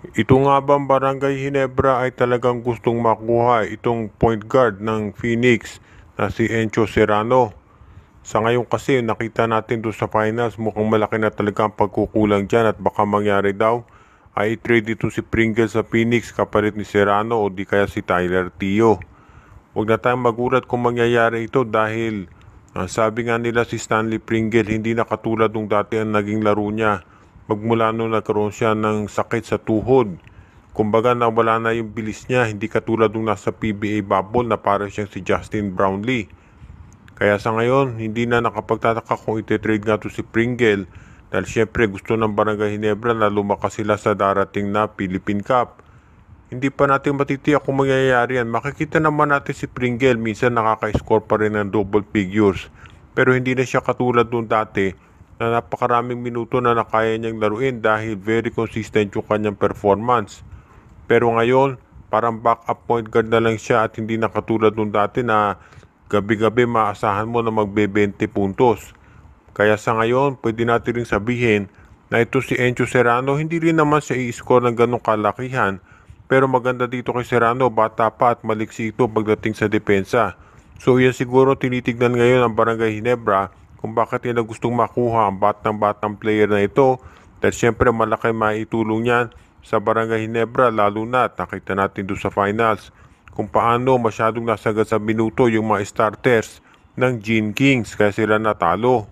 Ito nga bang Barangay Ginebra ay talagang gustong makuha itong point guard ng Phoenix na si Encho Serrano? Sa ngayon kasi nakita natin doon sa finals mukhang malaki na talaga ang pagkukulang dyan at baka mangyari daw ay trade ito si Pringle sa Phoenix kapalit ni Serrano o di kaya si Tyler Tio. Huwag na tayong magulat kung mangyayari ito dahil sabi nga nila si Stanley Pringle hindi na katulad nung dati ang naging laro niya magmula nung nagkaroon siya ng sakit sa tuhod. Kumbaga nawala na yung bilis niya, hindi katulad nung nasa PBA bubble na para siyang si Justin Brownlee. Kaya sa ngayon, hindi na nakapagtataka kung ititrade nga to si Pringle dahil syempre gusto ng Barangay Ginebra na lumakas sila sa darating na Philippine Cup. Hindi pa natin matitiyak kung mangyayari yan. Makikita naman natin si Pringle, minsan nakaka-score pa rin ng double figures. Pero hindi na siya katulad nung dati na napakaraming minuto na nakaya niyang laruin dahil very consistent yung kanyang performance. Pero ngayon, parang backup point guard na lang siya at hindi na katulad nung dati na gabi-gabi maasahan mo na magbe-20 puntos. Kaya sa ngayon, pwede natin rin sabihin na ito si Encho Serrano, hindi rin naman siya i-score ng ganong kalakihan. Pero maganda dito kay Serrano, bata pa at maliksi ito pagdating sa depensa. So yan siguro tinitignan ngayon ang Barangay Ginebra kung bakit nila gustong makuha ang batang-batang player na ito. Dahil syempre malaki maitulong yan sa Barangay Ginebra lalo na nakita natin doon sa finals kung paano masyadong nasagad sa minuto yung mga starters ng Gene Kings kaya sila natalo.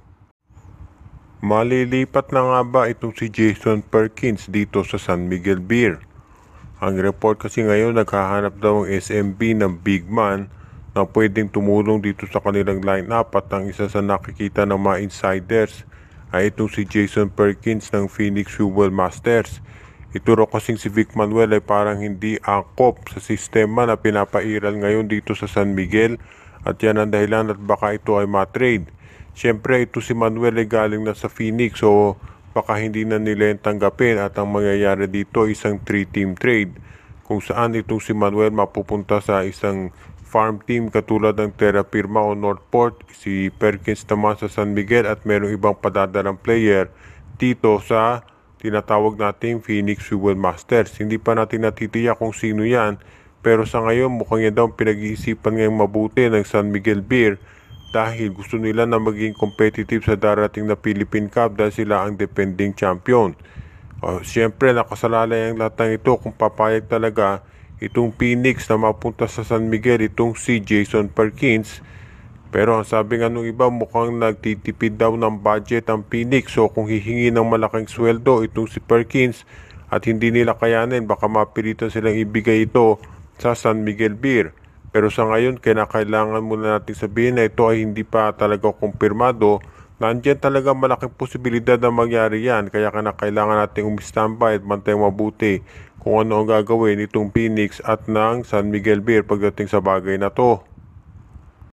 Malilipat na nga ba itong si Jason Perkins dito sa San Miguel Beer? Ang report kasi ngayon naghahanap daw ang SMB ng big man na pwedeng tumulong dito sa kanilang lineup at ang isa sa nakikita ng mga insiders ay itong si Jason Perkins ng Phoenix Fuel Masters. Ito raw kasing si Vic Manuel ay parang hindi angkop sa sistema na pinapairal ngayon dito sa San Miguel at yan ang dahilan at baka ito ay matrade. Siyempre ito si Manuel ay galing na sa Phoenix so baka hindi na nila yung tanggapin at ang mangyayari dito isang 3-team trade kung saan itong si Manuel mapupunta sa isang farm team katulad ng Terra Firma o Northport, si Perkins naman sa San Miguel at merong ibang padadalang player dito sa tinatawag nating Phoenix Fuel Masters. Hindi pa natin natitiyak kung sino yan pero sa ngayon mukhang yan daw pinag-iisipan ngayong mabuti ng San Miguel Beer dahil gusto nila na maging competitive sa darating na Philippine Cup dahil sila ang defending champion. Siyempre nakasalalay ang lahat ng ito kung papayag talaga itong Phoenix na mapunta sa San Miguel itong si Jason Perkins. Pero ang sabi nga nung iba mukhang nagtitipid daw ng budget ang Phoenix so kung hihingi ng malaking sweldo itong si Perkins at hindi nila kayanin baka mapilitan silang ibigay ito sa San Miguel Beer. Pero sa ngayon, kailangan muna natin sabihin na ito ay hindi pa talaga kumpirmado. Nandiyan talaga malaking posibilidad na mangyari yan. Kaya kailangan natin umistambay at bantayang mabuti kung ano ang gagawin itong Phoenix at ng San Miguel Beer pagdating sa bagay na to.